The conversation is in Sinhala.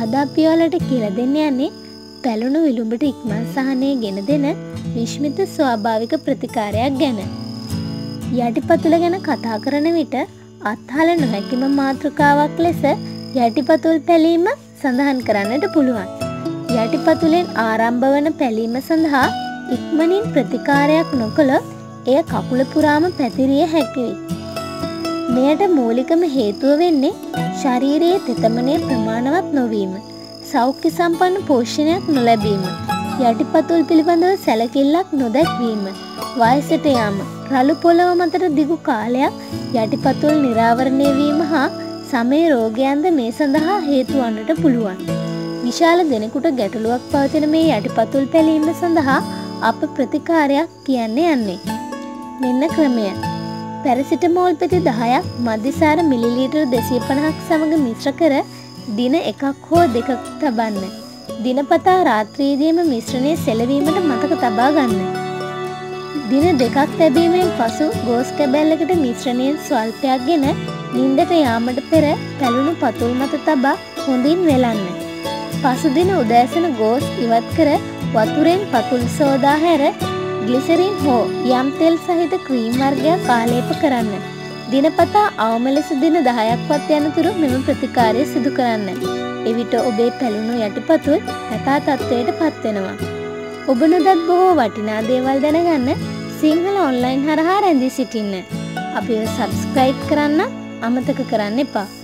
අද අපි ඔයාලට කියලා දෙන්න යන්නේ පැලුණු විලුඹට ඉක්මන් සහනය ගෙන දෙන විශ්මිත ස්වාභාවික ප්‍රතිකාරයක් ගැන. යටිපතුල ගැන කතා කරන විට අත්හල නොහැකිම මාතෘකාවක් ලෙස යටිපතුල් පැලීම සඳහන් කරන්නට පුළුවන්. යටිපතුලෙන් ආරම්භ වන පැලීම සඳහා ඉක්මනින් ප්‍රතිකාරයක් නොකළොත් එය කකුල පුරාම පැතිරිය හැකියි. මෙයට මූලිකම හේතුව වෙන්නේ ශරීරයේ තෙතමනය ප්‍රමාණවත් නොවීම, සෞඛ්‍ය සම්පන්න පෝෂණයක් නොලැබීම, යටිපතුල් පිළිබඳව සැලකිල්ලක් නොදැක්වීම, වයසට යාම, රළු පොළව මතට දිගු කාලයක් යටිපතුල් නිරාවරණය වීම හා සමේ රෝගයන්ද මේ සඳහා හේතු වන්නට පුළුවන්. විශාල දෙනෙකුට ගැටලුවක් පවතින මේ යටිපතුල් පැලීම සඳහා අප ප්‍රතිකාරයක් කියන්න යන්නේ. මෙන්න ක්‍රමය. පැරසිටමෝල් පෙති 10ක් මධ්‍යසාර මිලිලීටර් 250ක් සමග මිශ්‍ර කර දින 1ක් හෝ 2ක් තබන්න. දිනපතා රාත්‍රියේදීම මිශ්‍රණය සෙලවීමට මතක තබා ගන්න. දින 2ක් තැබීමෙන් පසු ගෝස් කැබැල්ලකට මිශ්‍රණයෙන් ස්වල්පයක් ගෙන නිින්දට යාමට පෙර පැලුණු පතුල් මත තබා හොඳින් වෙලන්න. පසුදින උදෑසන ගෝස් ඉවත් කර වතුරෙන් පතුල් සෝදා හැර ග්ලිසරින් හෝ යම් තෙල් සහිත ක්‍රීම් වර්ගයක් ආලේප කරන්න. දිනපතා අවම ලෙස දින 10ක්වත් යනතුරු මෙම ප්‍රතිකාරය සිදු කරන්න. එවිට ඔබේ පැලුණු යටිපතුල් යථා තත්ත්වයට පත්වෙනවා. ඔබ නොදත් බොහෝ වටිනා දේවල් දැනගන්න සිංහල ඔන්ලයින් හරහා රැඳී සිටින්න. අපිව සබ්ස්ක්‍රයිබ් කරන්න අමතක කරන්න එපා.